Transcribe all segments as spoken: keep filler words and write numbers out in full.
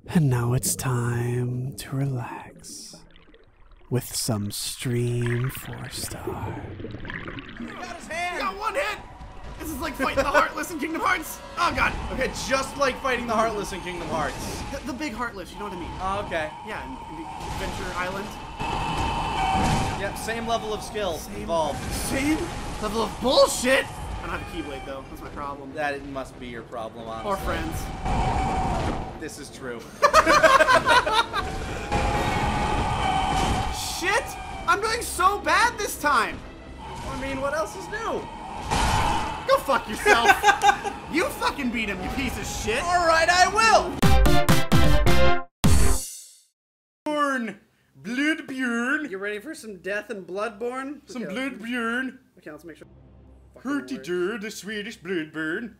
And now it's time to relax with some Stream four star. He got his hand! Got one hit! This is like fighting the Heartless in Kingdom Hearts! Oh god! Okay, just like fighting the Heartless in Kingdom Hearts. The, the big Heartless, you know what I mean? Oh, okay. Yeah, in, in the Adventure Island. Yep, same level of skill involved. Same level of bullshit! I don't have a Keyblade though, that's my problem. That it must be your problem, honestly. Or friends. This is true. Shit! I'm doing so bad this time! I mean, what else is new? Go fuck yourself! You fucking beat him, you piece of shit! Alright, I will! Bjorn! Bloodbjorn! You ready for some death and Bloodborne? Some Okay, Bloodbjorn! Okay, let's make sure. Fucking Hurty works. dur, the Swedish Bloodburn.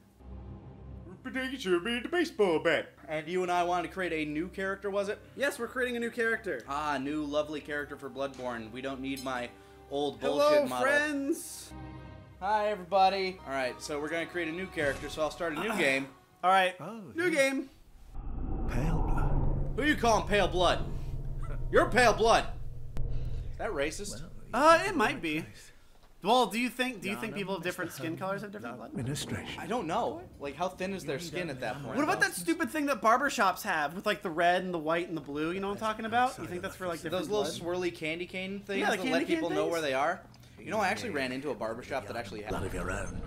The baseball bat. And you and I wanted to create a new character, was it? Yes, we're creating a new character. Ah, new lovely character for Bloodborne. We don't need my old Hello, bullshit model. friends! Hi, everybody. All right, so we're gonna create a new character. So I'll start a new game. All right, Oh, new game. Pale blood. Who you calling Pale Blood? You're Pale Blood. Is that racist? Uh, it might be. Well, do you think do you think people of different skin colors have different blood? Administration. I don't know. Like, how thin is their skin at that point? What about that stupid thing that barbershops have with like the red and the white and the blue? You know what I'm talking about? You think that's for like different Those little blood? swirly candy cane things Yeah, the that candy let cane people know things? where they are? You know, I actually ran into a barbershop that actually had. Blood of your own.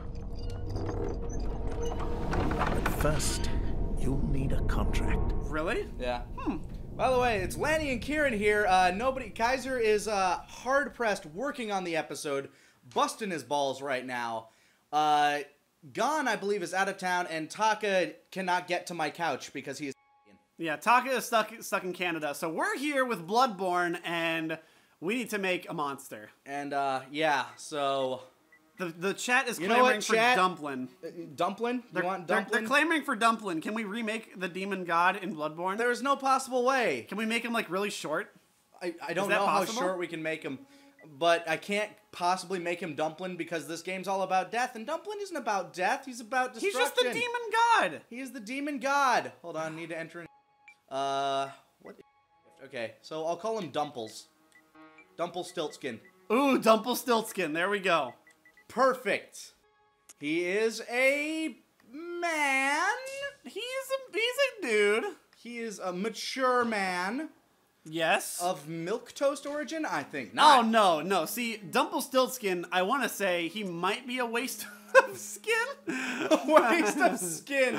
But first, you'll need a contract. Really? Yeah. Hmm. By the way, it's Lanny and Kieran here. Uh, nobody, Kaiser is uh, hard pressed working on the episode, busting his balls right now. Uh, Gon, I believe, is out of town, and Taka cannot get to my couch because he is. Yeah, Taka is stuck stuck in Canada, so we're here with Bloodborne, and we need to make a monster. And uh, yeah, so The the chat is You know clamoring what, for chat? Dumplin. uh, Dumplin. You They're, want they're, Dumplin? they're clamoring for Dumplin. Can we remake the demon god in Bloodborne? There is no possible way. Can we make him like really short? I, I don't that know possible? how short we can make him, but I can't possibly make him Dumplin because this game's all about death, and Dumplin isn't about death. He's about He's destruction. just the demon god. He is the demon god. Hold on, need to enter in. Uh, what? Okay, so I'll call him Dumples. Dumple Stiltskin. Ooh, Dumple Stiltskin. There we go. Perfect. He is a man. He's a he's a dude. He is a mature man Yes. of milquetoast origin, I think. Oh Not. no, no. See, Dumple Stiltskin, I want to say he might be a waste of skin. A waste of skin.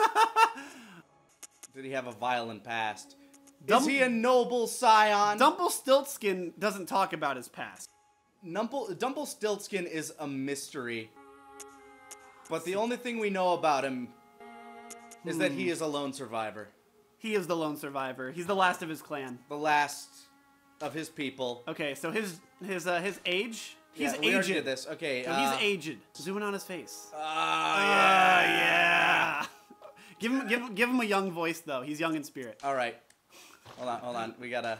Did he have a violent past? Dum- is he a noble scion? Dumple Stiltskin doesn't talk about his past. Numple, Dumple Stiltskin is a mystery. But the only thing we know about him is that he is a lone survivor. He is the lone survivor. He's the last of his clan. The last of his people. Okay, so his his uh, his age. He's yeah, we already aged. did this. Okay. So uh, he's aged. Zooming on his face. Ah, Ah, yeah. yeah. Give him give him- give him a young voice though. He's young in spirit. All right. Hold on, hold on. We gotta.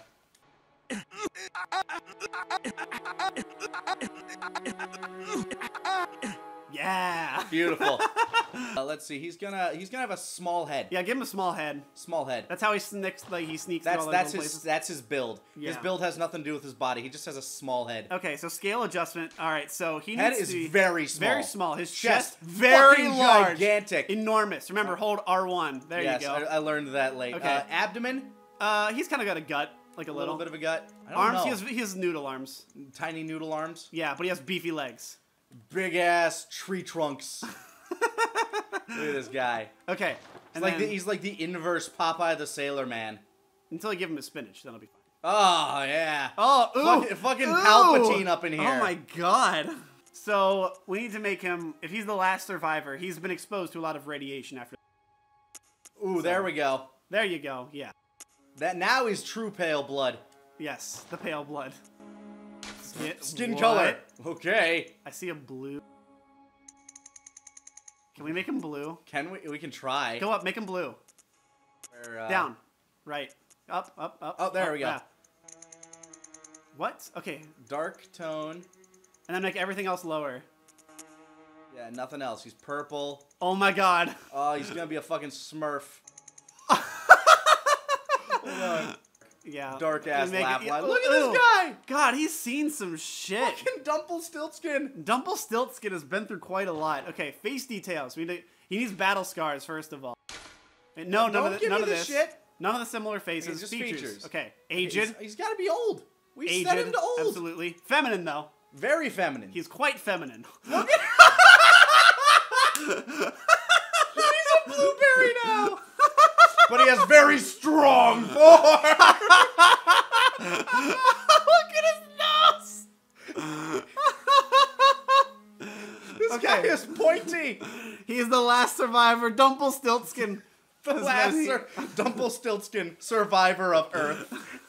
Yeah. Beautiful. uh, let's see. He's gonna he's gonna have a small head. Yeah, give him a small head. Small head. That's how he sneaks. Like he sneaks. That's through all that's those his places. that's his build. His Yeah. build has nothing to do with his body. He just has a small head. Okay, so scale adjustment. All right, so he Head needs is to be very small. Very small. His Chest, chest, very fucking large, gigantic. enormous. Remember, hold R one. There yes, you go. I, I learned that late. Okay. Uh, abdomen, uh, he's kind of got a gut, like a a little. little bit of a gut. I don't arms. know. He has he has noodle arms. Tiny noodle arms. Yeah, but he has beefy legs. Big ass tree trunks. Look at this guy. Okay, He's and like the, then, he's like the inverse Popeye the Sailor Man. until I give him his spinach, then I'll be fine. Oh yeah. Oh, ooh, Fucking- fucking ooh. Palpatine up in here. Oh my god. So we need to make him. If he's the last survivor, he's been exposed to a lot of radiation after. Ooh, there we go. There you go. Yeah. That now he's true pale blood. Yes, the pale blood. Skin, Skin what? color. Okay. I see a blue. Can we make him blue? Can we? We can try. Go up, make him blue. Or, uh, Down. Right. Up, up, up. Oh, there up, we go. yeah. What? Okay. Dark tone. And then make everything else lower. Yeah, nothing else. He's purple. Oh my god. Oh, he's gonna be a fucking Smurf. Yeah. dark ass Make it- laugh yeah, line. Look at ew. this guy! God, he's seen some shit. Fucking Dumpelstiltskin. Dumpelstiltskin has been through quite a lot. Okay, face details. We need, he needs battle scars first of all. And no, none Don't of, the, give none me of this this. shit. None of the similar faces. It's just features. features. Okay, He's, aged. he's got to be old. We Aged. set him to old. Absolutely. Feminine though. Very feminine. He's quite feminine. Look at He's a blueberry now. But he has very strong form. Look at his nose. This guy Okay. is pointy. He's the last survivor, Dumpelstiltskin. The That's last what he- sur- Dumpelstiltskin, survivor of Earth.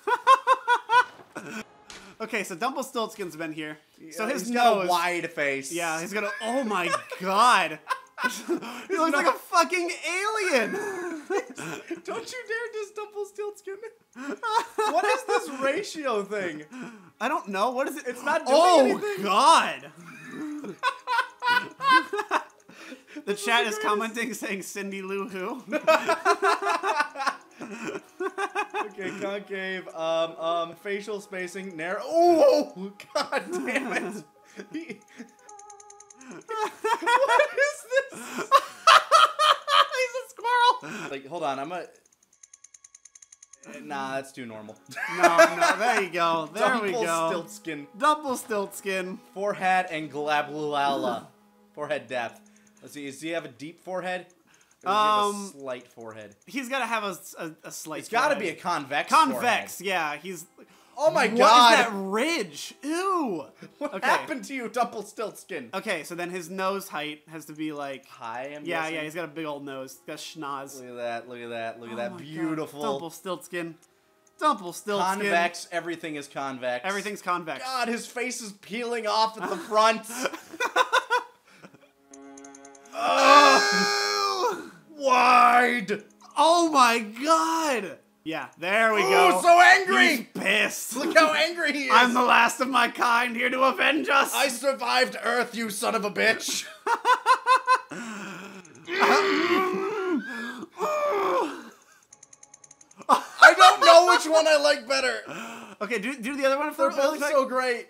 Okay, so Dumpelstiltskin's been here. So Uh, his he's got nose. a wide face. Yeah, he's gonna. Oh my god. He looks like a fucking alien. Don't you dare diss Dumpelstiltskin. What is this ratio thing? I don't know. What is it? It's not doing Oh anything. god. The chat the is greatest. commenting saying Cindy Lou Who. Okay, concave, um, um, facial spacing, narrow. Oh, god damn it. He- what is this? He's a squirrel. Like, hold on, I'm a. Nah, that's too normal. No, no, there you go. There we go. Dumpelstiltskin, Dumpelstiltskin. forehead, and glabluala. Forehead depth. Let's see, does he have a deep forehead? Or does he have Um, a slight forehead? He's gotta have a, a, a slight. It's gotta be a forehead. convex. convex. forehead. Yeah, he's. Oh my What god! is that ridge? Ew. What Okay. happened to you, Dumpelstiltskin? Okay, so then his nose height has to be like. Hi, I'm Yeah, guessing. yeah, he's got a big old nose. He's got schnoz. Look at that, look at that, look at Oh that. my God. Beautiful. Dumpelstiltskin. Dumpelstiltskin. Convex, everything is convex. Everything's convex. God, his face is peeling off at the front. Oh! Wide! Oh my god! Yeah, there we Ooh, go. so angry! He's pissed. Look how angry he is! I'm the last of my kind here to avenge us. I survived Earth, you son of a bitch! I don't know which one I like better. Okay, do do the other one if They're they're both so great.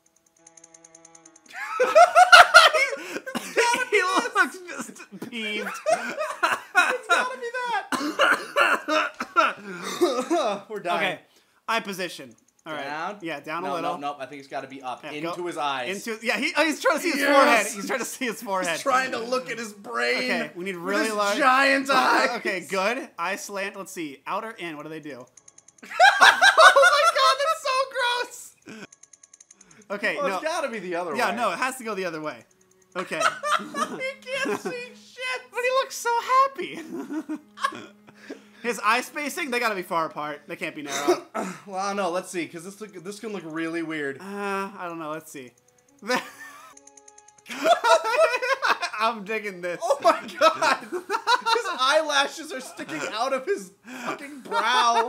He looks just peeved. It's gotta be that. We're dying. Okay, eye position. All right. Down? Yeah, down no, a little. No, no, I think it's gotta be up. Yeah, into go- his eyes. Into yeah, he, oh, he's trying to see his Yes! forehead. He's trying to see his forehead. He's trying to look at his brain. Okay, we need with really his large giant eyes. Okay, good. Eye slant. Let's see. Out or in? What do they do? Oh my god, that's so gross. Okay, Well, no. it's gotta be the other Yeah, way. no, it has to go the other way. Okay. He can't see shit. But he looks so happy. His eye spacing, they gotta be far apart. They can't be narrow. Well, I don't know. Let's see, because this look, this can look really weird. Uh, I don't know. Let's see. I'm digging this. Oh my god! His eyelashes are sticking out of his fucking brow.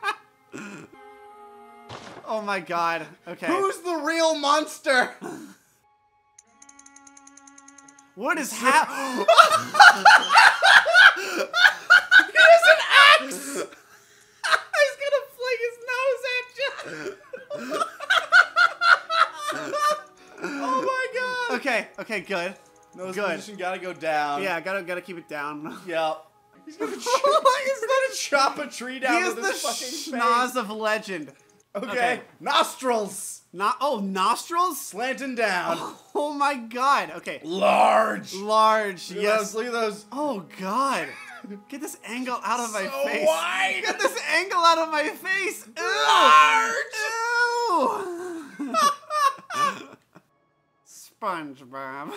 Oh my god. Okay. Who's the real monster? What is happening? He has an axe! He's gonna fling his nose at you. Oh my god! Okay. Okay. Good. Nose Good. position gotta go down. Yeah. Gotta gotta keep it down. Yep. He's gonna, ch- Oh, he's gonna chop a tree down He is with the his fucking schnoz face. of legend. Okay. okay. Nostrils Not. Oh, nostrils. slanting down. Oh my god. Okay. Large. Large. Look at Yes. those, look at those. Oh god. Get this angle out of my So face. wide. Get this angle out of my face. Ew. Ew. SpongeBob.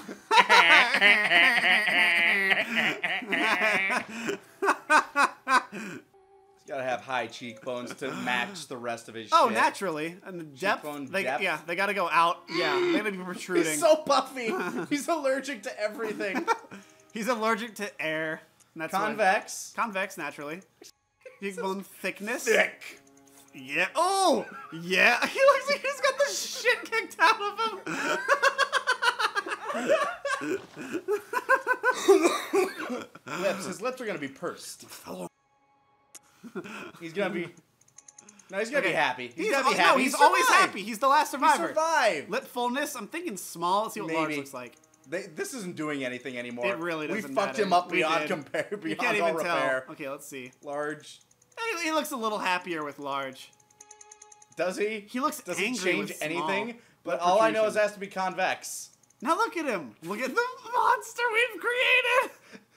He's gotta have high cheekbones to match the rest of his Oh, shit. naturally. And the depth, Cheekbone they, depth. yeah, they gotta go out. Yeah, they gotta be protruding. He's so puffy. He's allergic to everything. He's allergic to air. And that's why- Convex. Convex, naturally. Cheekbone thickness. Thick. Yeah. Oh! Yeah. He looks like he's got the shit kicked out of him. Lips. His lips are gonna be pursed. He's gonna be. No, he's gonna Okay. be happy. He's, He's, gonna be al- happy. no, He he's always survived. happy. He's the last He survivor. survived. Lip fullness. I'm thinking small. Let's see what large Maybe. looks like. They, this isn't doing anything anymore. It really We doesn't fucked matter. him up We beyond did. compare. You Beyond can't all even repair. tell. Okay, let's see. Large. He, he looks a little happier with large. Does he? He looks Does angry he change with anything? small. But Lip all I know protrusion. is it has to be convex. Now look at him. Look at the monster we've created.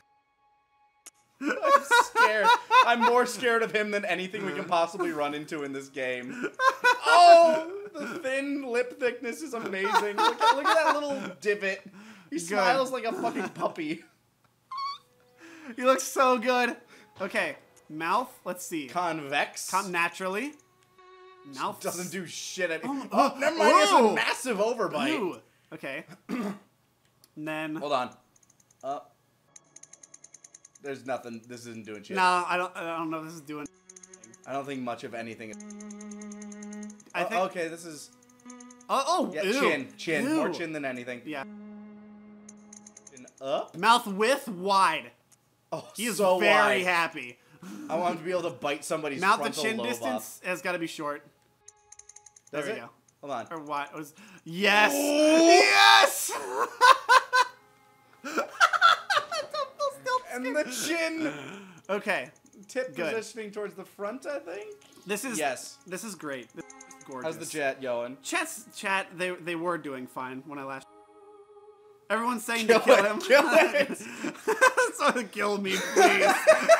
I'm scared. I'm more scared of him than anything we can possibly run into in this game. Oh, the thin lip thickness is amazing. Look at, look at that little divot. He smiles like a fucking puppy. He looks so good. Okay, mouth. Let's see. Convex. Come naturally. Mouth Doesn't do shit. At Oh, oh, never mind. He has a oh. massive overbite. Ooh. Okay. And then. Hold on. Up. There's nothing. This isn't doing shit. No, I don't. I don't know. If this is doing. I don't think much of anything. I Oh, think. okay, this is Oh, oh yeah, ew. chin, chin, more Ew. chin than anything. Yeah. Chin up. Mouth width wide. Oh, He is so very wide. happy. I want him to be able to bite somebody's Mouth to frontal chin lobe distance has got to be short. Does there we it? go. Hold on. Or what was? Yes. Ooh. Yes. And the chin Okay. tip Good. positioning towards the front, I think. This is. Yes. This is great. This is gorgeous. How's the chat going? Chat's chat. They they were doing fine when I last. Everyone's saying Kill to kill it, him. kill it. So kill me, please.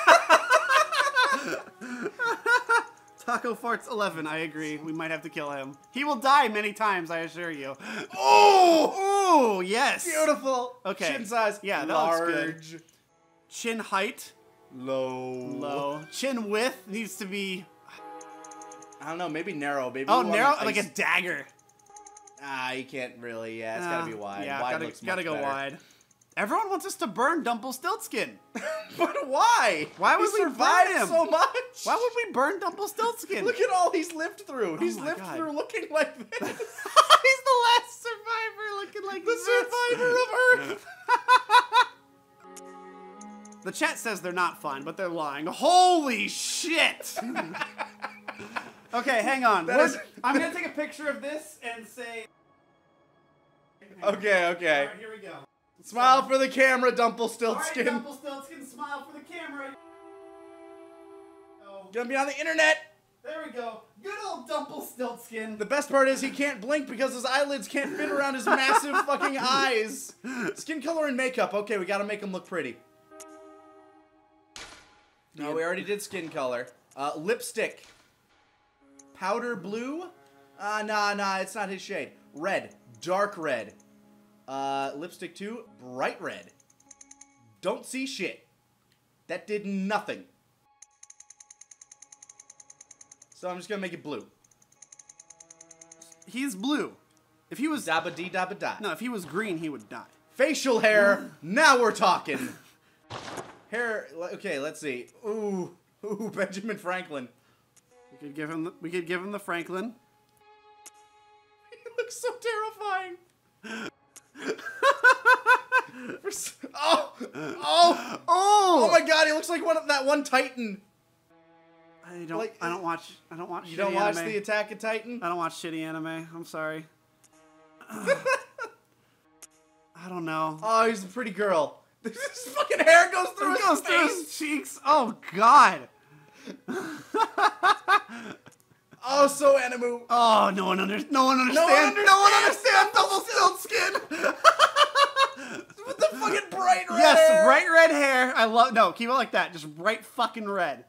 Taco Farts eleven. I agree. We might have to kill him. He will die many times. I assure you. Oh, Oh yes. beautiful. Okay. Chin size. Yeah, that looks large. good. Chin height. Low. Low. Chin width needs to be. I don't know. Maybe narrow. Maybe. Oh, we want narrow, an like a ice- dagger. Ah, you can't really. Yeah, it's Uh, gotta be wide. Yeah, wide gotta, looks gotta much go better. wide. Everyone wants us to burn Dumpelstiltskin. But why? Why would he we burn survived him? so much? Why would we burn Dumpelstiltskin? Look at all he's lived through. He's my lived God. through looking like this. He's the last survivor looking like The this. survivor of Earth. The chat says they're not fine, but they're lying. Holy shit! Okay, hang on. That We're- is- I'm gonna take a picture of this and say. Okay, okay. Alright, here we go. Smile for the camera, Alright, Dumpelstiltskin. Dumpelstiltskin, smile for the camera. Oh, Gonna be on the internet. there we go. Good old Dumpelstiltskin. The best part is he can't blink because his eyelids can't fit around his massive fucking eyes. Skin color and makeup. Okay, we gotta make him look pretty. No, we already did skin color. Uh, lipstick. Powder blue? Uh, nah, nah, it's not his shade. Red. Dark red. Uh, lipstick two. Bright red. Don't see shit. That did nothing. So I'm just gonna make it blue. He's blue. If he was Dabba dee dabba da. no, if he was green, he would die. Facial hair. Now we're talking. Hair. Okay, let's see. Ooh, ooh, Benjamin Franklin. We could give him. The, we could give him the Franklin. He looks so terrifying. For s- oh, oh, Oh! oh my God! He looks like one of that one Titan. I don't. Like, I don't watch. I don't watch. You shitty don't watch anime. the Attack of Titan? I don't watch shitty anime. I'm sorry. I don't know. Oh, he's a pretty girl. His fucking hair goes through It his goes face. through his cheeks. Oh God. Oh, so Animu. Oh, no one under. No one understands. understands. No one understands Dumpelstiltskin. With the fucking bright red Yes, hair. bright red hair. I love. No, keep it like that. Just bright fucking red.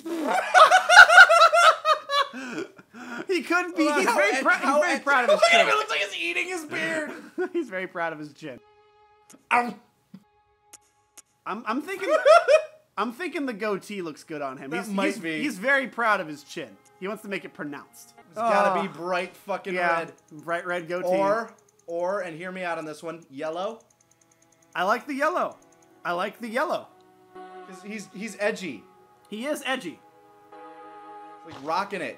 He could be. Well, He's how very, ed- prou- he's how very ed- proud of his Look at him. chin. It looks like he's eating his beard. He's very proud of his chin. Ow. I'm. I'm thinking. I'm thinking the goatee looks good on him. That he's, might he's, be. he's very proud of his chin. He wants to make it pronounced. It's gotta be Oh, bright fucking yeah, red. bright red goatee. Or, or, and hear me out on this one, yellow. I like the yellow. I like the yellow. 'Cause he's he's edgy. He is edgy. Like rocking it.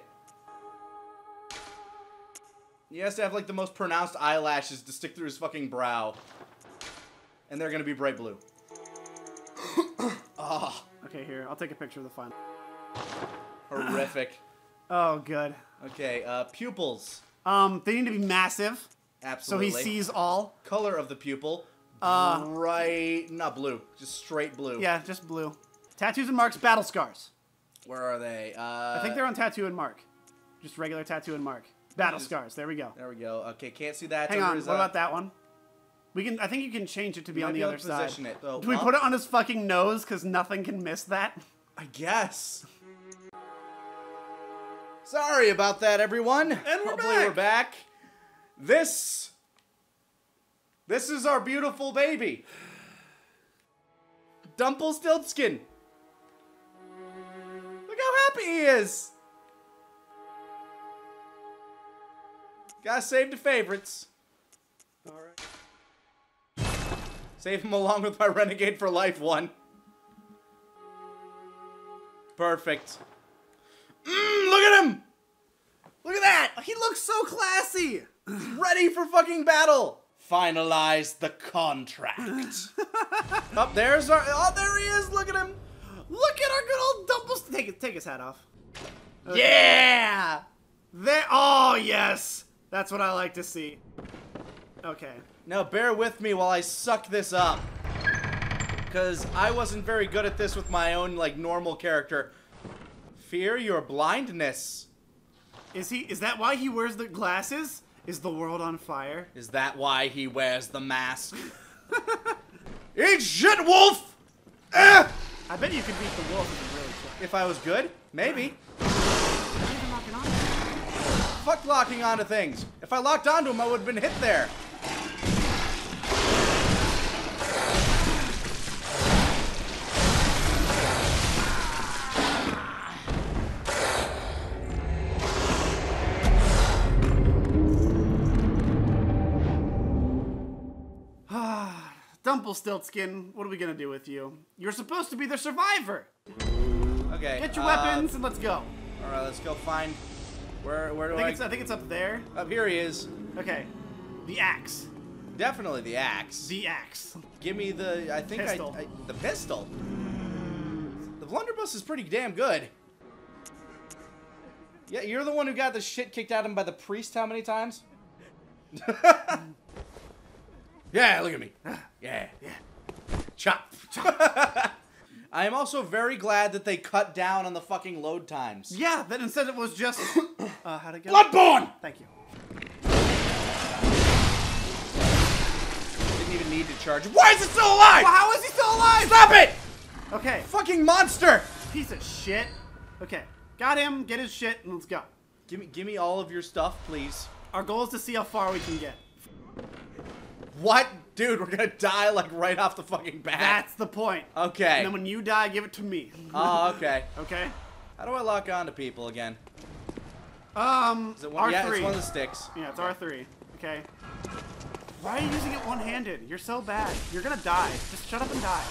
He has to have like the most pronounced eyelashes to stick through his fucking brow. And they're gonna be bright blue. Oh, Okay, here. I'll take a picture of the final. horrific. Oh, good. Okay, uh, pupils. Um, they need to be massive, Absolutely. so he sees all. Color of the pupil. Uh, Bright, not blue, just straight blue. Yeah, just blue. Tattoos and marks, battle scars. Where are they? Uh, I think they're on tattoo and mark. Just regular tattoo and mark. Battle Just- scars. There we go. There we go. Okay, can't see that. Hang Under on. his, What uh, about that one? We can. I think you can change it to be You on might the be able other to side. position it, though. Do we Up? put it on his fucking nose because nothing can miss that? I guess. Sorry about that, everyone. And we're Hopefully back. we're back. This. This is our beautiful baby. Dumpelstiltskin. Look how happy he is. Gotta save the favorites. Alright. Save him along with my Renegade for Life one. Perfect. Mmm, look at him! Look at that! He looks so classy. Ready for fucking battle! Finalize the contract. Up there's our. Oh, there he is! Look at him! Look at our good old Dumples. Take it. Take his hat off. Yeah! There. Oh yes, that's what I like to see. Okay. Now bear with me while I suck this up. Because I wasn't very good at this with my own, like, normal character. Fear your blindness. Is he? Is that why he wears the glasses? Is the world on fire? Is that why he wears the mask? Eat shit, wolf! Eh! I bet you could beat the wolf if you really tried. If I was good, maybe. Not even knocking on it. Fuck locking onto things. If I locked onto him, I would have been hit there. Dumpelstiltskin, what are we gonna do with you? You're supposed to be the survivor. Okay. Get your uh, weapons and let's go. All right, let's go find. Where? Where do I I? think, it's, I think it's up there. Up here he is. Okay. The axe. Definitely the axe. The axe. Give me the. I think Pistol. I, I. The pistol. The blunderbuss is pretty damn good. Yeah, you're the one who got the shit kicked out of him by the priest. How many times? Yeah, look at me. Yeah, yeah. Chop. I am also very glad that they cut down on the fucking load times. Yeah, that instead it was just. Uh, how'd it go? Bloodborne! Thank you. Didn't even need to charge. Why is it still alive? Well, how is he still alive? Stop it! Okay. Fucking monster! Piece of shit. Okay. Got him. Get his shit and let's go. Give me, give me all of your stuff, please. Our goal is to see how far we can get. What? Dude, we're gonna die, like, right off the fucking bat. That's the point. Okay. And then when you die, give it to me. Oh, okay. Okay? How do I lock on to people again? Um, Is it one? R three. Yeah, it's one of the sticks. Yeah, it's R three. Okay. Why are you using it one-handed? You're so bad. You're gonna die. Just shut up and die.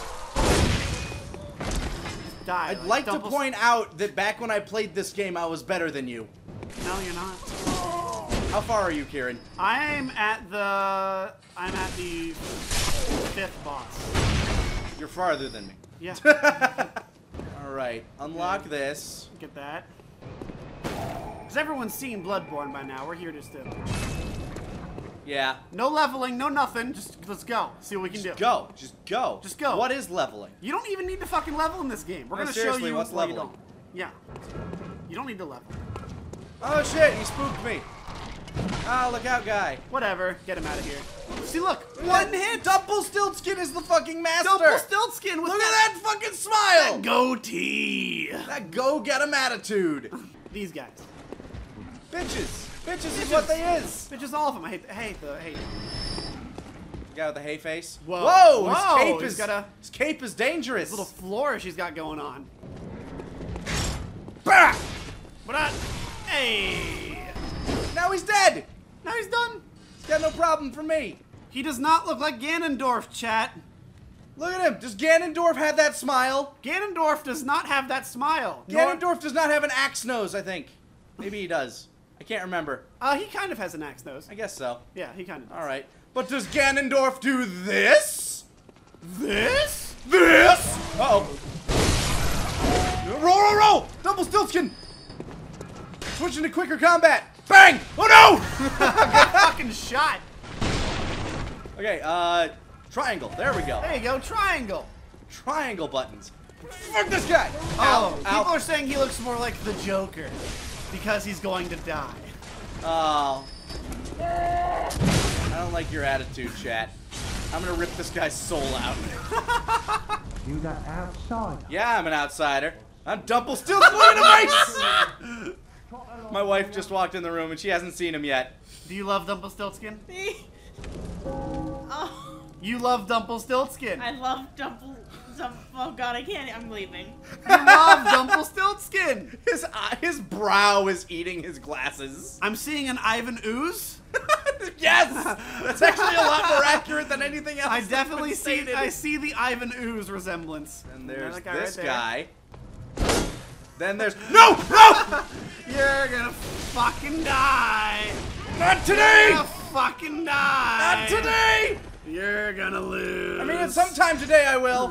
Just die. I'd like to Dumples- point out that back when I played this game, I was better than you. No, you're not. How far are you, Kieran? I'm at the... I'm at the fifth boss. You're farther than me. Yeah. All right, unlock this. Get that. Because everyone's seen Bloodborne by now. We're here just to... Yeah. No leveling, no nothing. Just let's go. See what we can do. Go. Just go. Just go. What is leveling? You don't even need to fucking level in this game. We're No, gonna show seriously, you what's why you leveling? don't. Yeah. You don't need to level. Oh shit! You spooked me. Ah, look out, guy. Whatever. Get him out of here. See, look. One hit. Dumpelstiltskin is the fucking master. Dumpelstiltskin with Look that, at that fucking smile. goatee. That go-get-em attitude. These guys. Bitches. Bitches is what they is. Bitches, all of them. I hate. I hate the. I hate. Guy with the hay face. Whoa. Whoa! His Whoa, cape he's is got a- his cape is dangerous. Little flourish he's got going on. Bah! But I. Hey. Now he's dead. Now he's done. He's got no problem for me. He does not look like Ganondorf, chat. Look at him. Does Ganondorf have that smile? Ganondorf does not have that smile. nor- Ganondorf does not have an axe nose, I think. Maybe he does. I can't remember. Uh, he kind of has an axe nose. I guess so. Yeah, he kind of does. All right. But does Ganondorf do this? This? This? Uh oh. Roll, roll, roll! Dumpelstiltskin! Switching to quicker combat. Bang! Oh no! Good fucking shot. Okay, uh, triangle. There we go. There you go, triangle. Triangle buttons. Fuck this guy! Oh, Ow, people ow. are saying he looks more like the Joker because he's going to die. Oh. I don't like your attitude, chat. I'm gonna rip this guy's soul out. You got outside. Yeah, I'm an outsider. I'm Dumple still swinging a mace! My wife just walked in the room and she hasn't seen him yet. Do you love Dumpelstiltskin? Oh, You love Dumpelstiltskin. I love Dumple. Dump oh god, I can't. I'm leaving. You love Dumpelstiltskin. His eye, his brow is eating his glasses. I'm seeing an Ivan Ooze. Yes! That's actually a lot more accurate than anything else. I that's definitely been see. stated. I see the Ivan Ooze resemblance. And there's That guy this right there. guy. Then there's no, no, You're gonna fucking die. not You're today, gonna fucking die. not today. You're gonna lose. I mean, sometime today I will.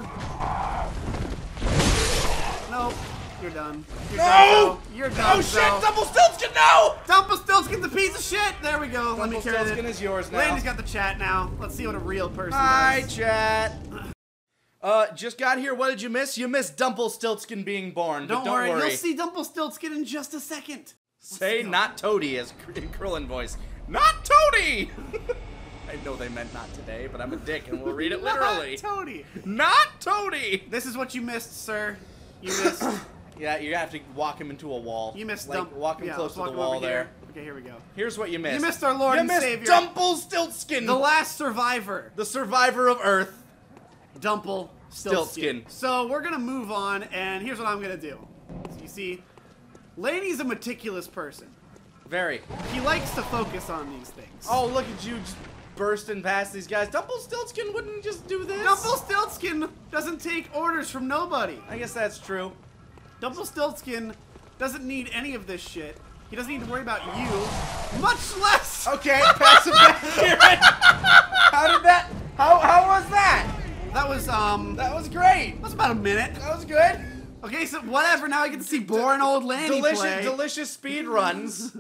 Nope. You're done. You're No! done, so. You're done. Oh so. shit! Double Stiltskin, no! Dumpelstiltskin's a piece of shit. There we go. Let me carry Dumpelstiltskin it. is yours now. Landy's got the chat now. Let's see what a real person Hi, does. chat. Uh, just got here. What did you miss? You missed Dumpelstiltskin being born. Don't, but don't worry. worry. You'll see Dumpelstiltskin in just a second. Say not Toady as Kr- in Krillin voice. Not Toady! I know they meant not today, but I'm a dick and we'll read it literally. Not Toady. Not Toady! This is what you missed, sir. You missed. Yeah, you're gonna have to walk him into a wall. You missed like, Dump. walk him yeah, close let's to walk the him wall over there. Here. Okay, here we go. Here's what you missed. You missed our Lord you and missed Savior. Dumpelstiltskin! The last survivor. The survivor of Earth. Dumple Stiltskin. Stiltskin. So we're gonna move on, and here's what I'm gonna do. So you see, Laney's a meticulous person. Very. He likes to focus on these things. Oh, look at you just bursting past these guys. Dumpelstiltskin wouldn't just do this. Dumpelstiltskin doesn't take orders from nobody. I guess that's true. Dumpelstiltskin doesn't need any of this shit. He doesn't need to worry about you, much less. Okay, pass it back here. How did that? How how was that? That was um. That That was great. was about a minute. That was good. Okay, so whatever. Now I get to see boring old Laney Delicious, play. delicious speed runs.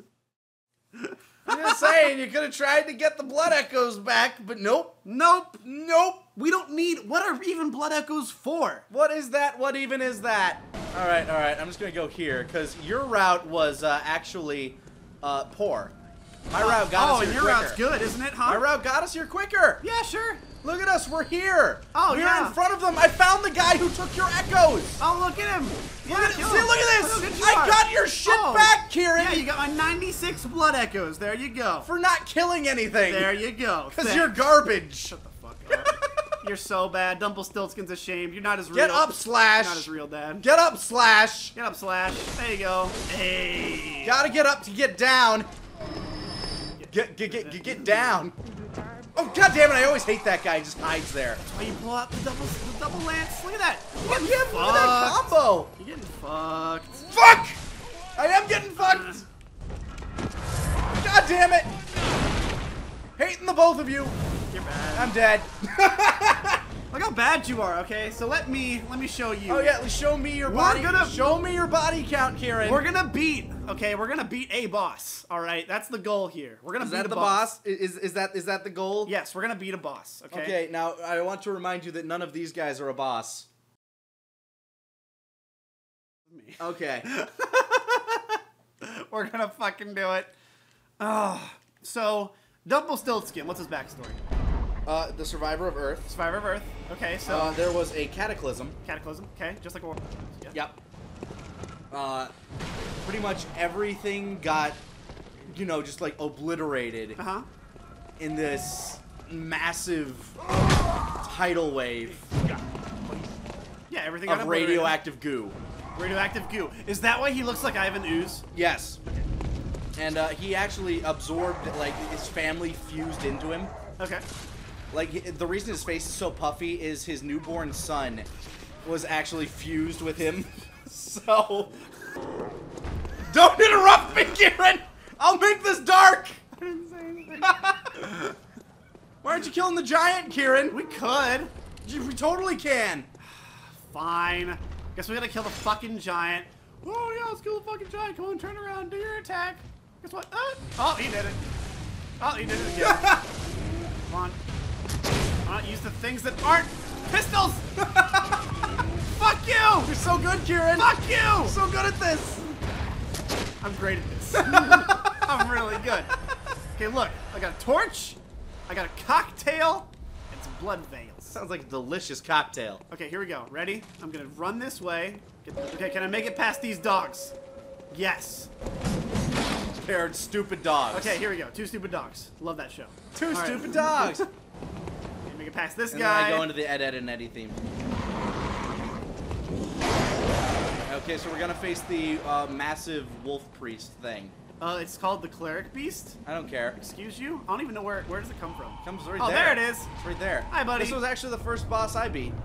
I'm just saying, you could have tried to get the blood echoes back, but nope, Nope. nope. We don't need. What are even blood echoes for? What is that? What even is that? All right, all right. I'm just gonna go here because your route was uh, actually uh, poor. My route got oh, us and here your quicker. route's good, isn't it, huh? My route got us here quicker. Yeah, sure. Look at us, we're here. Oh, we're yeah. in front of them. I found the guy who took your echoes. Oh, look at him. Yeah, Look at, kill see, him. look at Look how this. good you I are. got your shit Oh, back, Kieran, Yeah, you got my ninety-six blood echoes. There you go. for not killing anything. There you go. Because Thanks. you're garbage. Shut the fuck up. You're so bad. Dumpelstiltskin's ashamed. You're not as real. Get up, Slash. You're not as real, Dad. Get up, Slash. Get up, Slash. There you go. Hey. Gotta get up to get down. Get get get get, get down. Oh god damn it! I always hate that guy. He just hides there. Why you pull out the double, the double lance? Look at that. You're Look, getting at him, look at that fucked. combo. You're getting fucked. Fuck! I am getting fucked. God damn it! Hating the both of you. You're bad. I'm dead. Look how bad you are. Okay, so let me let me show you. Oh yeah, show me your We're body. gonna- Show me your body count, Kieran. We're gonna beat. Okay, we're gonna beat a boss. All right, that's the goal here. We're gonna Is beat that a the boss. boss? Is is that is that the goal? Yes, we're gonna beat a boss. Okay. Okay. Now I want to remind you that none of these guys are a boss. Me. Okay. We're gonna fucking do it. Oh, so Dumpelstiltskin. What's his backstory? Uh, the survivor of Earth. Survivor of Earth. Okay, so Uh, there was a cataclysm. Cataclysm. Okay, just like a war. Yeah. Yep. Uh, pretty much everything got, you know, just like obliterated Uh huh. in this massive tidal wave Yeah, everything got of obliterated. radioactive goo. Radioactive goo. Is that why he looks like Ivan Ooze? Yes. And uh, he actually absorbed, like, his family fused into him. Okay. Like, he- the reason his face is so puffy is his newborn son was actually fused with him. So, don't interrupt me, Kieran! I'll make this dark! I didn't say anything. Why aren't you killing the giant, Kieran? We could. We totally can. Fine. Guess we gotta kill the fucking giant. Oh yeah, let's kill the fucking giant. Come on, turn around, do your attack. Guess what? Uh, oh, he did it. Oh, he did it again. Come on. Come on, use the things that aren't pistols. Fuck you! You're so good, Kieran. Fuck you! You're so good at this. I'm great at this. I'm really good. Okay, look. I got a torch. I got a cocktail. And some blood veils. Sounds like a delicious cocktail. Okay, here we go. Ready? I'm gonna run this way. Get, okay, can I make it past these dogs? Yes. They're stupid dogs. Okay, here we go. Two stupid dogs. Love that show. Two All right. stupid dogs. Okay, make it past this And guy. then I go into the Ed, Ed, and Eddie theme. Okay, so we're gonna face the uh, massive wolf priest thing. Uh, it's called the Cleric Beast. I don't care. Excuse you? I don't even know where. Where does it come from? Comes right Oh, there. there it is. It's right there. Hi, buddy. This was actually the first boss I beat.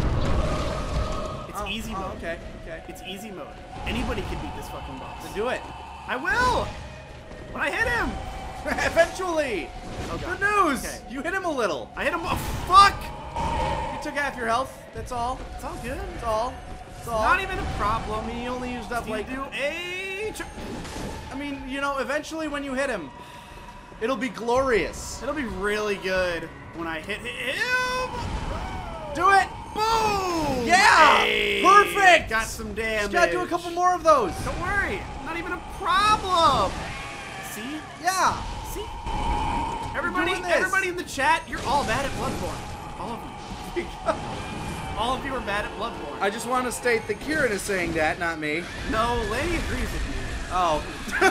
It's Oh, easy oh, mode. okay, okay. It's easy mode. Anybody can beat this fucking boss. Then do it. I will. When I hit him. Eventually. Oh, God. Good news. Okay. You hit him a little. I hit him. Oh, fuck. You took half your health. That's all. It's all good. That's all. That's all. Not even a problem. I mean, you only used up You like. do a. Tr I mean, you know, eventually when you hit him, it'll be glorious. It'll be really good when I hit him. Do it. Boom! Yeah! Hey, Perfect! Got some damage. Just gotta do a couple more of those. Don't worry. Not even a problem. See? Yeah. See? Everybody, doing this. everybody in the chat, you're all bad at Bloodborne. All of you. All of you are bad at Bloodborne. I just want to state that Kieran is saying that, not me. No, Lanny agrees with me. Oh.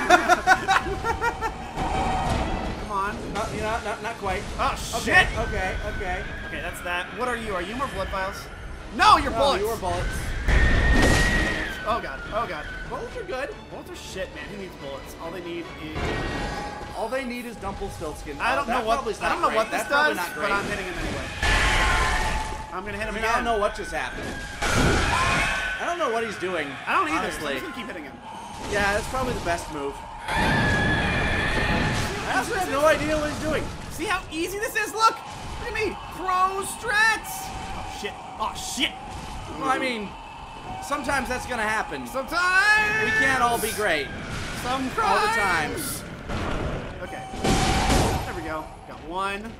Come on. Not, you know, not, not quite. Oh, shit. Okay, okay, okay. Okay, that's that. What are you? Are you more blood vials? No, you're No, bullets. you were bullets. Oh, God. Oh, God. Bullets are good. Bullets are shit, man. Who needs bullets? All they need is... All they need is Dumpelstiltskin. I don't Oh, know that what probably's I don't not know what great. this That's probably does, not great. but I'm hitting him anyway. I'm gonna hit I him mean, again. I don't know what just happened. I don't know what he's doing. I don't either. So I'm Honestly. just gonna keep hitting him. Yeah, that's probably the best move. I also have no idea what he's doing. See how easy this is? Look! Look at me! Pro strats! Oh shit! Oh shit! Well, I mean, sometimes that's gonna happen. Sometimes We can't all be great. Sometimes All the time. Okay. There we go. Got one.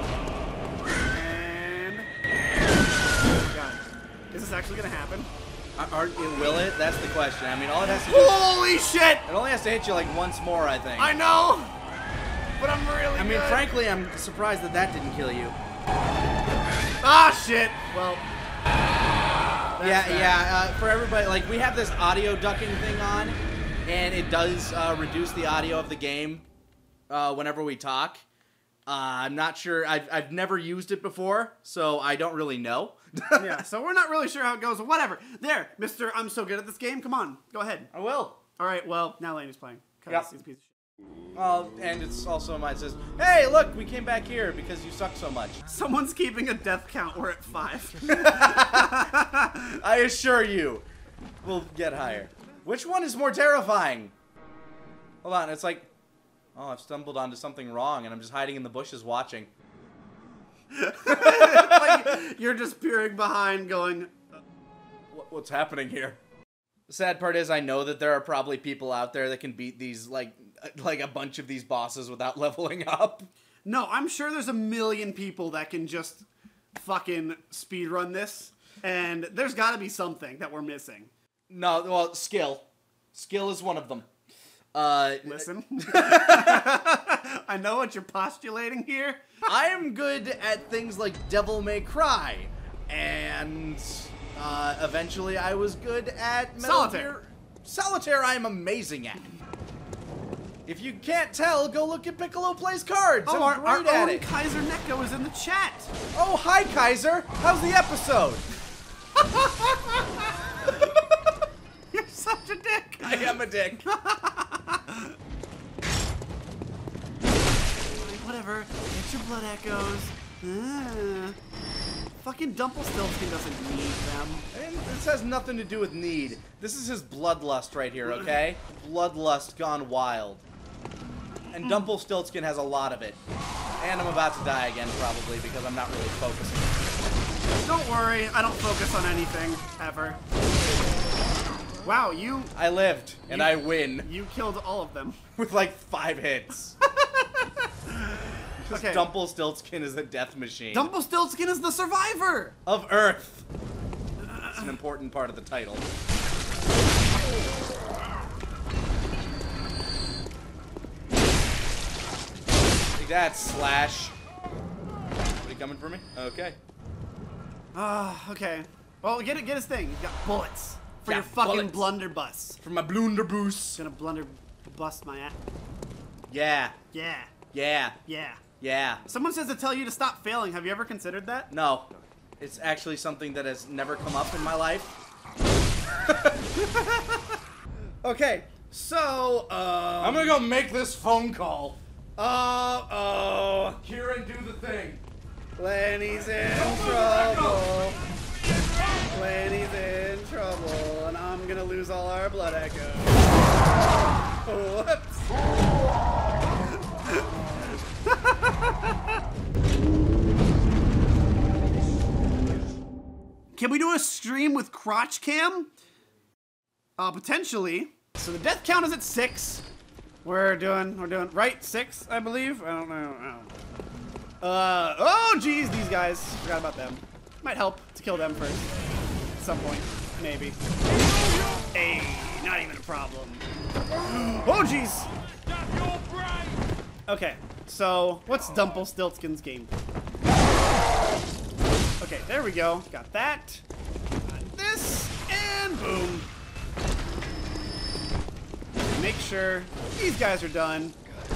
And God. Is this actually gonna happen? Are, are, will it? That's the question. I mean, all it has to do Holy shit! it only has to hit you like once more, I think. I know! But I'm really I mean, good. frankly, I'm surprised that that didn't kill you. Ah shit! Well. yeah, that. yeah. Uh, for everybody, like we have this audio ducking thing on, and it does uh, reduce the audio of the game uh, whenever we talk. Uh, I'm not sure. I've I've never used it before, so I don't really know. Yeah, so we're not really sure how it goes. Whatever. There, Mister I'm so good at this game. Come on, go ahead. I will. All right. Well, now Lane's playing. 'Cause Yep. he's a piece of shit. Uh, and it's also mine says, "Hey, look, we came back here because you suck so much." Someone's keeping a death count. We're at five. I assure you, we'll get higher. Which one is more terrifying? Hold on, it's like, oh, I've stumbled onto something wrong, and I'm just hiding in the bushes watching. Like, you're just peering behind, going. What, what's happening here? The sad part is, I know that there are probably people out there that can beat these, like, like a bunch of these bosses without leveling up. No, I'm sure there's a million people that can just fucking speedrun this, and there's got to be something that we're missing. No, well, skill. Skill is one of them. Uh, Listen. I know what you're postulating here. I am good at things like Devil May Cry, and uh, eventually I was good at Metal Solitaire. Gear- Solitaire I am amazing at. If you can't tell, go look at Piccolo Plays Cards. Oh, I'm our, our great at own it. Kaiser Neko is in the chat. Oh, hi Kaiser. How's the episode? You're such a dick. I am a dick. Whatever. Get your blood echoes. Ah. Fucking Dumpelstiltskin doesn't need them. And this has nothing to do with need. This is his bloodlust right here, okay? Bloodlust gone wild. And Dumpelstiltskin has a lot of it. And I'm about to die again, probably, because I'm not really focusing. Don't worry, I don't focus on anything, ever. Wow, you I lived, and You- I win you killed all of them. with like five hits. Okay. Dumpelstiltskin is a death machine Dumpelstiltskin is the survivor. of Earth. It's an important part of the title. Take that, Slash. Are you coming for me? Okay. Ah, okay. Well, get it. Get his thing. He's got bullets for Got your fucking bullets. blunderbuss. For my blunderbuss. Gonna blunder bust my ass. Yeah, Yeah, yeah, yeah. yeah. Someone says to tell you to stop failing. Have you ever considered that? No, it's actually something that has never come up in my life. Okay, so uh, I'm gonna go make this phone call. uh oh, Kieran, do the thing. Lenny's in trouble. Lenny's in trouble, and I'm gonna lose all our blood echoes. Whoops. Can we do a stream with crotch cam? Uh, potentially. So the death count is at six. We're doing, we're doing, right? Six, I believe? I don't know. I don't know. Uh, oh geez, these guys. Forgot about them. Might help to kill them first. At some point. Maybe. Hey, not even a problem. Oh geez. Okay, so what's Dumpelstiltskin's game? Okay, there we go. Got that. Got this, and boom. Make sure these guys are done.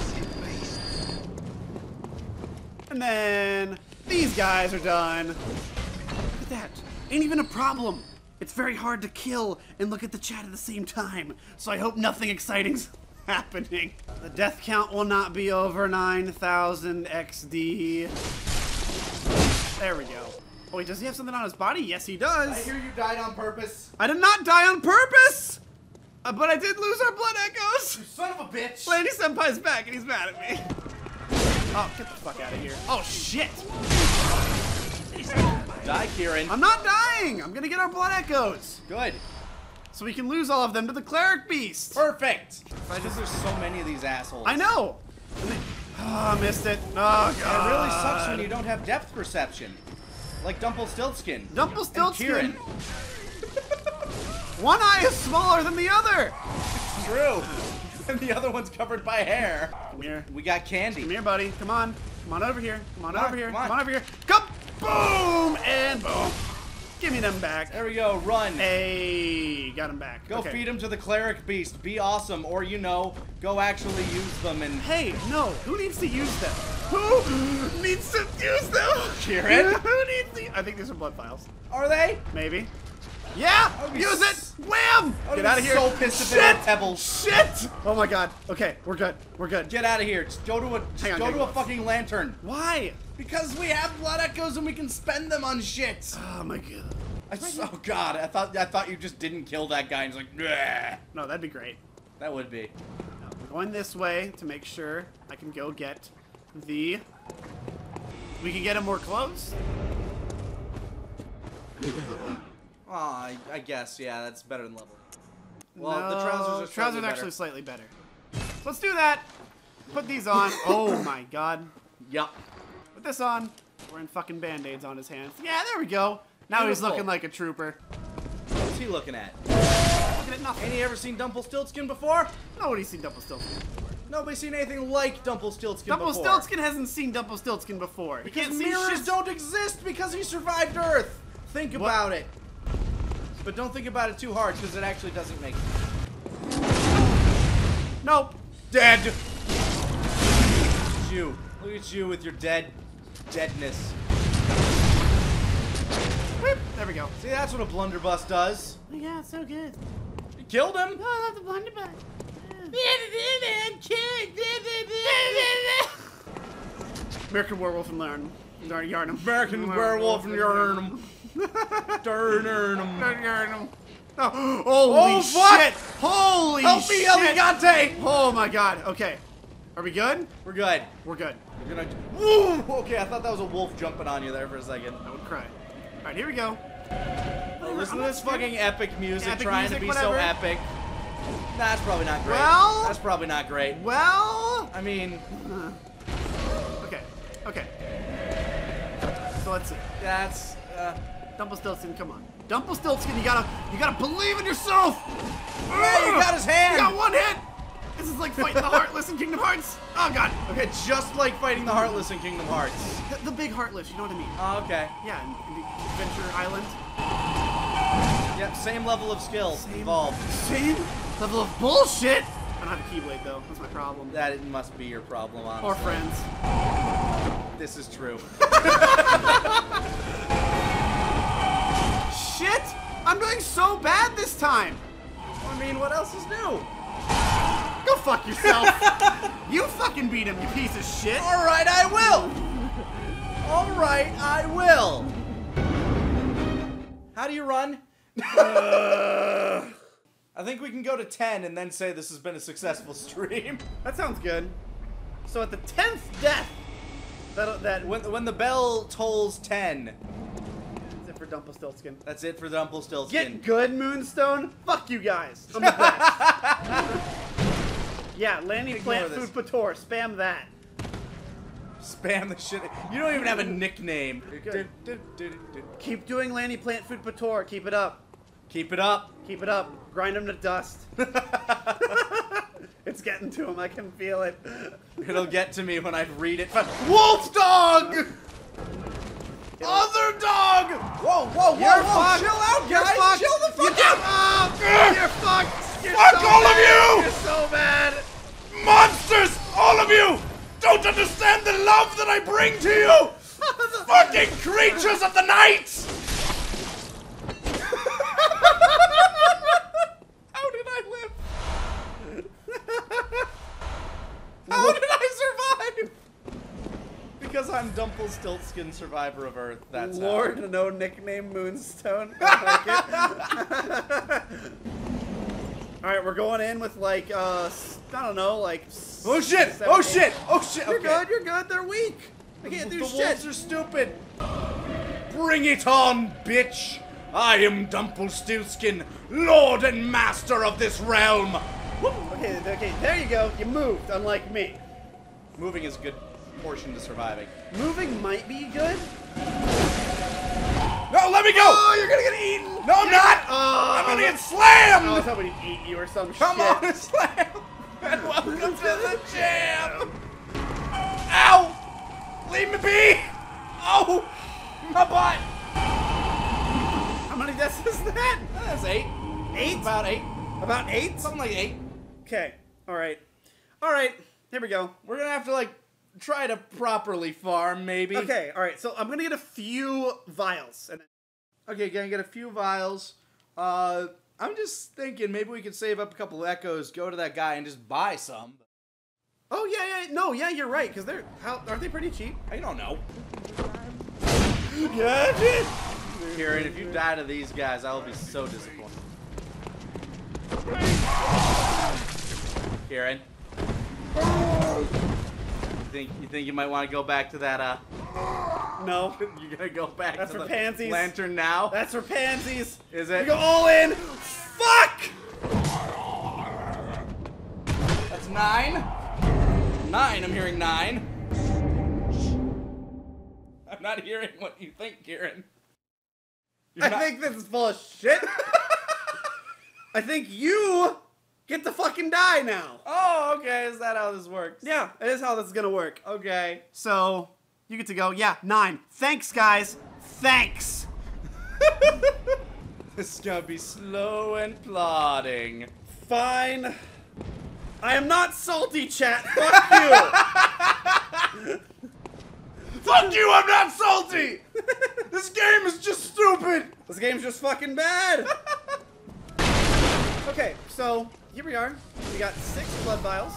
And then these guys are done. Look at that. Ain't even a problem. It's very hard to kill and look at the chat at the same time. So I hope nothing exciting's happening. The death count will not be over nine thousand X D. There we go. Oh, wait, does he have something on his body? Yes, he does. I hear you died on purpose. I did not die on purpose! Uh, but I did lose our blood echoes! You son of a bitch. Lanny Senpai's back and he's mad at me. Oh, get the fuck out of here. Oh, shit! Die, Kieran. I'm not dying! I'm gonna get our blood echoes! Good. So we can lose all of them to the cleric beast! Perfect. Because there's so many of these assholes. I know! And they- Oh, I missed it. Oh, It God. really sucks when you don't have depth perception. Like Dumpelstiltskin. Dumpelstiltskin. And Kieran. One eye is smaller than the other! True. And the other one's covered by hair. Come here. We got Candy. Come here, buddy. Come on. Come on over here. Come on Come on, over here. come on. Come on over here. Come! Boom! And boom. Give me them back. There we go. Run. Hey, got him back. Go Okay. feed him to the cleric beast. Be awesome, or you know, go actually use them and. Hey, no. Who needs to use them? Who needs to use them? Kieran? Who needs to? I think these are blood vials. Are they? Maybe. Yeah! I would be Use s- it! Wham! I would Get be out of here. so pissed if Shit! they had pebbles. Shit! Oh my god. Okay, we're good. We're good. Get out of here. Just go to a just Hang on, go hang to a on. fucking lantern. Why? Because we have blood echoes and we can spend them on shit. Oh my god. I, oh god, I thought I thought you just didn't kill that guy and he's like, nah. No, that'd be great. That would be. We're going this way to make sure I can go get the... We can get him more clothes? Oh, I, I guess, yeah, that's better than level. Well, the No, trousers are slightly trousers better. actually slightly better. So let's do that. Put these on. Oh my god. Yup. Put this on. Wearing fucking band-aids on his hands. Yeah, there we go. Now he's Beautiful. looking like a trooper. What's he looking at? Looking at nothing. Ain't he ever seen Dumpelstiltskin before? Nobody's seen Dumpelstiltskin. Nobody's seen anything like Dumpelstiltskin before. Dumpelstiltskin hasn't seen Dumpelstiltskin before. He Because can't see mirrors shit. don't exist because he survived Earth. Think What? about it. But don't think about it too hard because it actually doesn't make Nope. Dead. Look at you. Look at you with your dead deadness. Whip. There we go. See, that's what a blunderbuss does. Oh my god, so good. You killed him. Oh, I love the blunderbuss. American Werewolf and Yarn. Yarn Yarnum. American werewolf and Yarnum. Durnernum. Yarnum. Oh, holy Oh, fuck! shit! Holy Help me, shit! El Gigante! Oh my god. Okay. Are we good? We're good. We're good. We're gonna. Woo! Okay, I thought that was a wolf jumping on you there for a second. I would cry. Alright, here we go. Like, listen to I'm this not fucking epic music, Epic trying music, to be whatever. so epic. That's probably not great. Well- That's probably not great. Well, I mean, okay, okay. So let's see. that's. Uh, Dumpelstiltskin, come on. Dumpelstiltskin, you gotta, you gotta believe in yourself. yeah, you got his hand. You got one hit. This is like fighting the Heartless in Kingdom Hearts. Oh god. Okay, just like fighting the Heartless in Kingdom Hearts. The, the big Heartless, you know what I mean? Oh, okay. Yeah, in, in the Adventure Island. Yep, same level of skill involved. Same level of bullshit. I don't have a Keyblade though. That's my problem. That it must be your problem, honestly. Or friends. This is true. Shit! I'm doing so bad this time. I mean, what else is new? Go fuck yourself. You fucking beat him, you piece of shit. All right, I will. All right, I will. How do you run? I think we can go to ten and then say this has been a successful stream. That sounds good. So at the tenth death, that that When when the bell tolls ten, That's it for Dumpelstiltskin. that's it for the Rumpelstiltskin. Get good, Moonstone. Fuck you guys. I'm the best. Yeah, Lanny Ignore Plant this. Food Pator. Spam that. Spam the shit. You don't even have a nickname. good. Keep doing Lanny Plant Food Pator. Keep it up. Keep it up. Keep it up. Grind him to dust. It's getting to him. I can feel it. It'll get to me when I read it. Wolf dog! Other dog! Whoa, whoa, whoa, You're whoa! fucked. Chill out, You're guys! fucked. Chill the fuck You out! Oh, you're fucked. You're Fuck so all of bad. you! You're so bad. Monsters! All of you! Don't understand the love that I bring to you! Fucking creatures of the night! How did I live? How did I survive? Because I'm Dumpelstiltskin, survivor of Earth. That's how. Lord, no nickname Moonstone. I like it. All right, we're going in with like uh, s- I don't know, like. s- Oh shit! seven, Oh eight. shit! Oh shit! You're Okay. good. You're good. They're weak. I can't do The shit. wolves are stupid. Bring it on, bitch! I am Dumpelstiltskin, lord and master of this realm. Okay, okay, there you go. You moved, unlike me. Moving is a good portion to surviving. Moving might be good. No, let me go! Oh, you're gonna get eaten. No, I'm not! Oh. I'm gonna get I was slammed! hoping he'd eat you or some Come shit. on, slam! And welcome to the jam! Ow! Leave me be! Oh! My butt! How many deaths is that? That's eight. Eight? About eight. About eight? Something like eight. Okay. All right. All right. Here we go. We're gonna have to, like, try to properly farm, maybe. Okay. All right. So I'm gonna get a few vials, and Okay, gonna get a few vials. Uh, I'm just thinking maybe we could save up a couple echoes, go to that guy, and just buy some. oh yeah, yeah, no, yeah, you're right, because they're how aren't they pretty cheap? I don't know. Yeah, dude. Kieran, if you die to these guys, I will be so disappointed. Kieran, you think you think you might want to go back to that? Uh, No, you're gonna go back That's to for the pansies. lantern now? that's for pansies. Is We it? go all in. Fuck. That's nine. Nine. I'm hearing nine. I'm not hearing what you think, Kieran. You're I not- think this is full of shit. I think you get to fucking die now. Oh, okay. Is that how this works? Yeah, it is how this is gonna work. Okay. So you get to go. Yeah, nine. Thanks, guys. Thanks. This is gonna be slow and plodding. Fine. I am not salty, chat. Fuck you. Fuck you! I'm not salty. This game is just stupid. This game's just fucking bad. Okay, so here we are. We got six blood vials.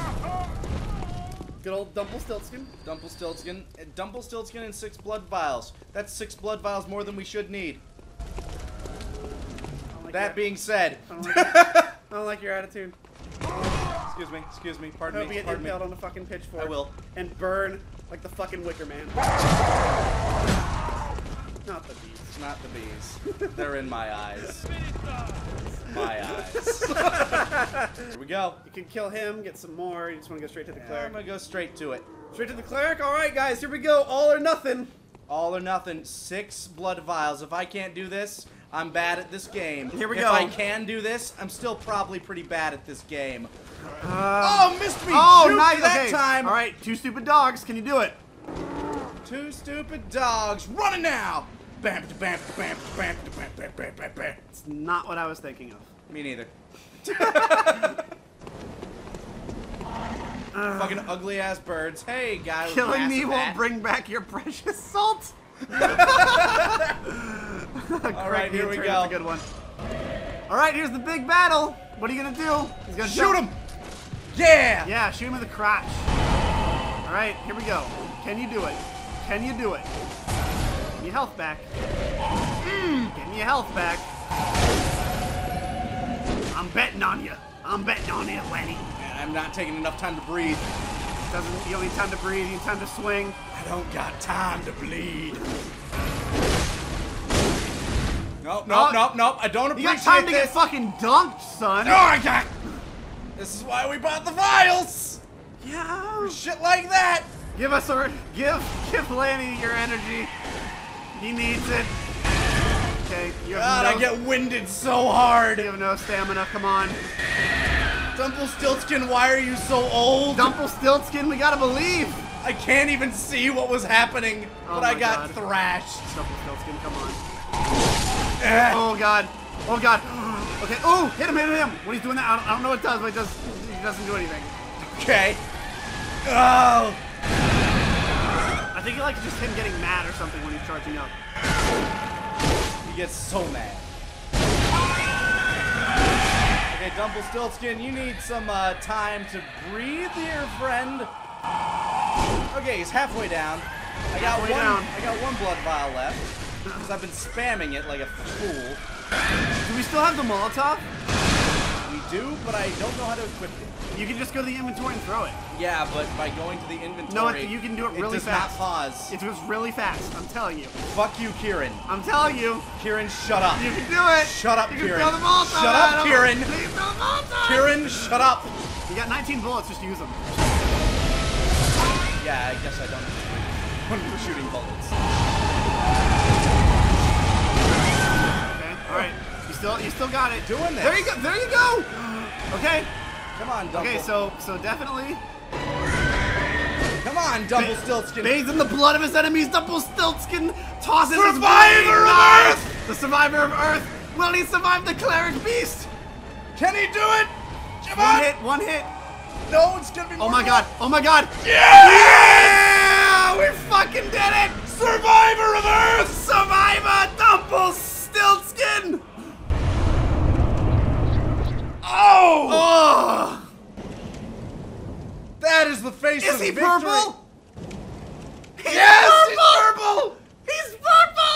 Good old Dumpelstiltskin. Dumpelstiltskin, Dumpelstiltskin, and six blood vials. That's six blood vials more than we should need. I don't like That your- being said, I don't like, I don't like your attitude. excuse me, excuse me, I pardon hope me, you get pardon me. impaled on a fucking pitchfork. I will. And burn like the fucking Wicker Man. Not the bees. It's not the bees. They're in my eyes. My eyes. Here we go. You can kill him, get some more. You just want to go straight to the I'm cleric. gonna go straight to it. Straight to the cleric? Alright, guys, here we go. All or nothing. All or nothing. Six blood vials. If I can't do this, I'm bad at this game. Here we if go. I can do this, I'm still probably pretty bad at this game. Uh, Oh, missed me! oh, Shoot nice. that Okay. time! Alright, two stupid dogs. Can you do it? Two stupid dogs running now! Bam, bam, bam, bam, bam, bam, bam, bam, bam. It's not what I was thinking of. Me neither. Fucking ugly ass birds. Hey, guy with Killing me massive won't hat. bring back your precious salt. All right, here we That's go. a good one. All right, here's the big battle. What are you gonna do? He's gonna Shoot jump. him! Yeah! Yeah, shoot him in the crotch. All right, here we go. Can you do it? Can you do it? Give me health back. Mm, give me your health back. I'm betting on you. I'm betting on you, Lenny. I'm not taking enough time to breathe. Doesn't you don't need time to breathe? You need time to swing. I don't got time to bleed. Nope, nope, Oh, nope, nope. I don't You appreciate got time to this. get fucking dunked, son. No, I got. This is why we bought the vials. Yeah. Shit like that. Give us a give give Lanny your energy. He needs it. Okay, you have God, no, I get winded so hard. you have no stamina. Come on, Dumpelstiltskin, why are you so old? Dumpelstiltskin. We gotta believe. I can't even see what was happening, Oh but I my got God. thrashed. Dumpelstiltskin, come on. Eh. Oh god. Oh god. Okay. Oh, hit him, hit him. When he's doing that, I don't, I don't know what it does, but it does. He doesn't do anything. Okay. Oh. I think he likes just him getting mad or something when he's charging up. He gets so mad. Okay, Dumpelstiltskin, you need some uh, time to breathe here, friend. Okay, he's halfway down. I got Halfway one. down. I got one blood vial left because I've been spamming it like a fool. Do we still have the Molotov? We do, but I don't know how to equip it. You can just go to the inventory and throw it. Yeah, but by going to the inventory, No, it, you can do it really does fast. not pause. It was really fast. I'm telling you. Fuck you, Kieran. I'm telling you. Kieran, shut up. You can do it. Shut up, you can Kieran. throw the Molotov Shut at up, him. Kieran. Please throw the Molotov. Kieran, shut up. You got nineteen bullets. Just use them. Yeah, I guess I don't have when we're shooting bullets. Okay. All right. You still, you still got it. Doing this. There you go. There you go. Okay. Come on, Dumble. Okay. So, so definitely. Come on, Dumpelstiltskin. Bathed in the blood of his enemies, Dumpelstiltskin tosses his Survivor blade. of Nice! Earth! The survivor of Earth. Will he survive the cleric beast? Can he do it? Come One on. hit. One hit. No, it's gonna be Oh more my blood. god. Oh my god. Yeah! Yeah! We fucking did it! Survivor of Earth! Survivor Dumpelstiltskin! Oh! Oh! That is the face Is of he victory. purple? He's Yes, purple! he's purple! He's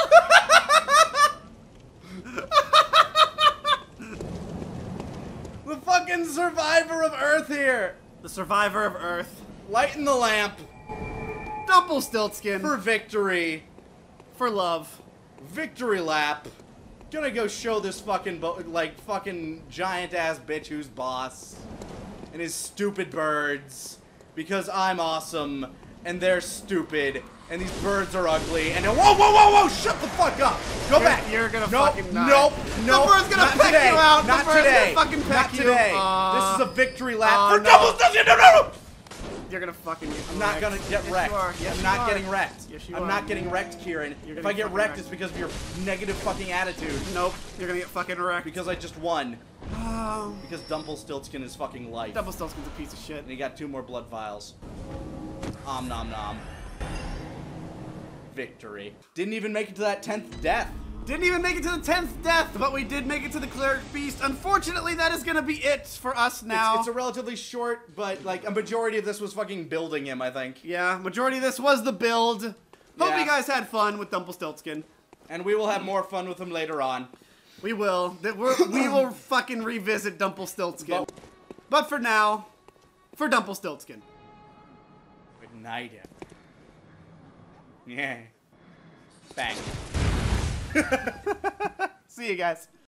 purple! The fucking survivor of Earth here. The survivor of Earth. Lighten the lamp Dumpelstiltskin. for victory. For love. Victory lap. Gonna go show this fucking bo like fucking giant ass bitch who's boss and his stupid birds because I'm awesome and they're stupid and these birds are ugly and whoa whoa whoa whoa shut the fuck up. Go You're- back. you're gonna nope, fucking die. Nope. Nope. bird's gonna not peck today. you out. The Not bird's gonna today. fucking peck not you. today. Aw. This is a victory lap Aw, for no. double stuff. No, no, no. You're gonna fucking get I'm not wrecked. gonna get Yes, wrecked. You are. Yes, I'm you not are. getting wrecked. Yes, you I'm are. not getting wrecked, Kieran. You're If gonna I get get fucking wrecked, wrecked. it's because of your negative fucking attitude. Nope. You're gonna get fucking wrecked. Because I just won. Oh. Because Dumpelstiltskin is fucking life. Dumpelstiltskin's a piece of shit. And he got two more blood vials. Om nom nom. Victory. Didn't even make it to that tenth death. Didn't even make it to the tenth death, but we did make it to the cleric beast. Unfortunately, that is gonna be it for us now. It's, it's a relatively short, but like a majority of this was fucking building him, I think. Yeah, majority of this was the build. Hope Yeah. you guys had fun with Dumpelstiltskin. And we will have more fun with him later on. We will. That we're, we will fucking revisit Dumpelstiltskin. But- But for now, for Dumpelstiltskin. Ignite him. Yeah. Bang. See you guys.